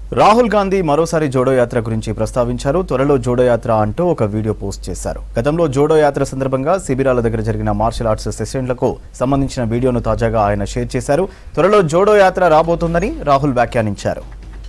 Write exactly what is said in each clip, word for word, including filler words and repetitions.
రాహుల్ గాంధీ మరోసారి జోడో యాత్ర గురించి ప్రస్తావించారు. త్వరలో జోడో యాత్ర అంటూ ఒక వీడియో పోస్ట్ చేశారు. గతంలో జోడో యాత్ర సందర్భంగా శిబిరాల దగ్గర జరిగిన మార్షల్ ఆర్ట్స్ సెషన్లకు సంబంధించిన వీడియోను తాజాగా ఆయన షేర్ చేశారు. త్వరలో జోడో యాత్ర రాబోతుందని రాహుల్ వ్యాఖ్యానించారు.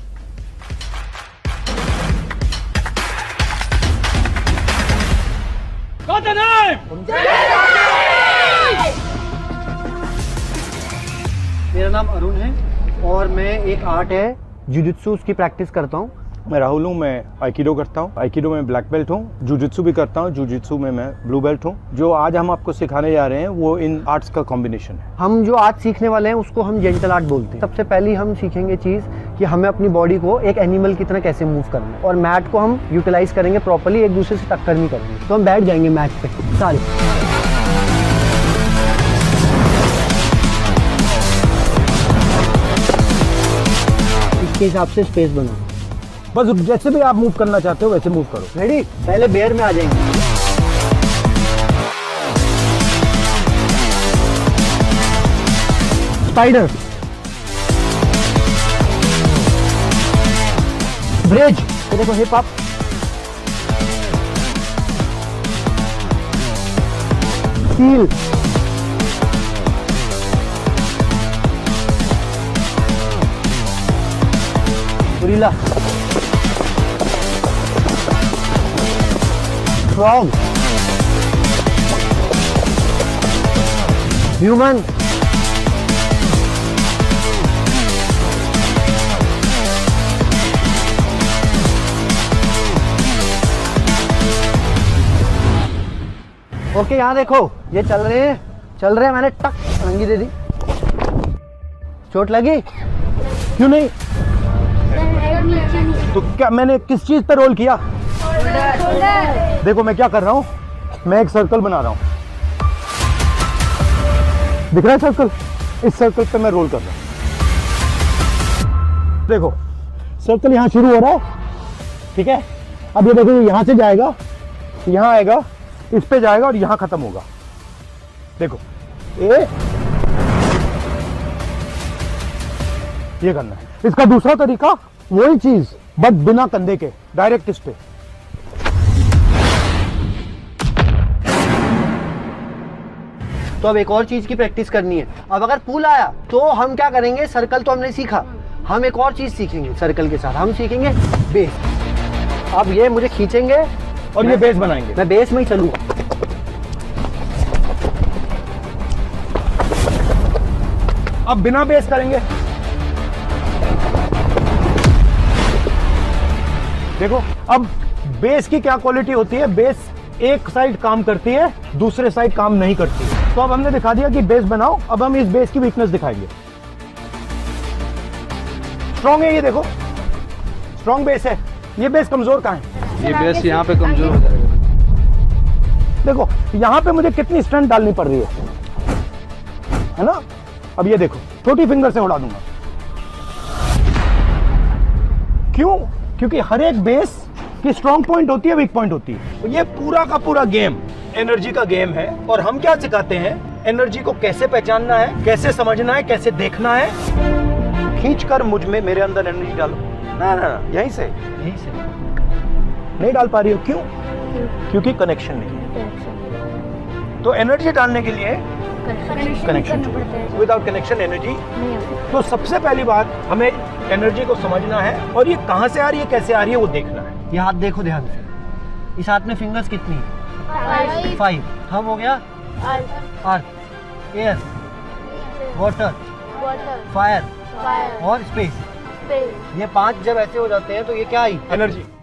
मेरा नाम अरुण है और मैं एक आर्ट है जुजुत्सु उसकी प्रैक्टिस करता हूँ। मैं राहुल हूँ, मैं आइकिडो करता हूँ। आइकिडो में ब्लैक बेल्ट हूँ। जुजुत्सु भी करता हूँ। जुजुत्सु में मैं ब्लू बेल्ट हूँ। जो आज हम आपको सिखाने जा रहे हैं वो इन आर्ट्स का कॉम्बिनेशन है। हम जो आज सीखने वाले हैं उसको हम जेंटल आर्ट बोलते हैं। सबसे पहले हम सीखेंगे चीज़ कि हमें अपनी बॉडी को एक एनिमल की तरह कैसे मूव करना है और मैट को हम यूटिलाइज करेंगे प्रॉपर्ली, एक दूसरे से टक्कर नहीं करेंगे। तो हम बैठ जाएंगे मैट पे सारे। इसके हिसाब से स्पेस बनाओ। बस जैसे भी आप मूव करना चाहते हो वैसे मूव करो। रेडी? पहले बेयर में आ जाएंगे। स्पाइडर, ब्रिज, तो देखो hip up, seal, gorilla, frog, human, okay यहाँ देखो ये चल रहे हैं चल रहे हैं मैंने टक रंगी दे दी। चोट लगी? क्यों नहीं? तो क्या मैंने किस चीज पे रोल किया? देखो मैं क्या कर रहा हूँ, मैं एक सर्कल बना रहा हूँ। दिख रहा है सर्कल? इस सर्कल पे मैं रोल कर रहा हूँ। देखो सर्कल यहाँ शुरू हो रहा है, ठीक है। अब ये देखो यहाँ से जाएगा, यहाँ आएगा, इस पे जाएगा और यहाँ खत्म होगा। देखो ए ये करना है। इसका दूसरा तरीका वही चीज बट बिना कंधे के, डायरेक्ट इस पे। तो अब एक और चीज की प्रैक्टिस करनी है। अब अगर पुल आया तो हम क्या करेंगे, सर्कल तो हमने सीखा, हम एक और चीज सीखेंगे सर्कल के साथ। हम सीखेंगे बेस। अब ये मुझे खींचेंगे और ये बेस बनाएंगे। मैं बेस में ही चलूंगा। अब बिना बेस करेंगे। देखो अब बेस की क्या क्वालिटी होती है, बेस एक साइड काम करती है, दूसरे साइड काम नहीं करती है। तो अब हमने दिखा दिया कि बेस बनाओ। अब हम इस बेस की वीकनेस दिखाएंगे। स्ट्रॉन्ग है ये, देखो स्ट्रॉन्ग बेस है। ये बेस कमजोर कहाँ है? ये बेस यहाँ पे कमजोर हो जाएगा। देखो यहाँ पे मुझे कितनी स्ट्रेंथ डालनी पड़ रही है, है ना। अब ये देखो छोटी फिंगर से उड़ा दूंगा। क्यों? क्योंकि हर एक बेस की स्ट्रॉन्ग पॉइंट होती है, वीक पॉइंट होती है। तो ये पूरा का पूरा गेम एनर्जी का गेम है। और हम क्या सिखाते हैं, एनर्जी को कैसे पहचानना है, कैसे समझना है, कैसे देखना है। खींचकर मुझ में, मेरे अंदर एनर्जी डालो। ना ना ना यहीं से यहीं से नहीं डाल पा रही हो। क्यों? क्योंकि कनेक्शन नहीं है। तो एनर्जी डालने के लिए कनेक्शन, विदाउट कनेक्शन एनर्जी। तो सबसे पहली बात हमें एनर्जी को समझना है और ये कहां से आ रही है, कैसे आ रही है, वो देखना है। ये हाथ देखो ध्यान से। इस हाथ में फिंगर्स कितनी है? फाइव। हम हो गया अर्थ, एयर, वाटर, फायर और स्पेस। ये पांच जब ऐसे हो जाते हैं तो ये क्या आई? एनर्जी।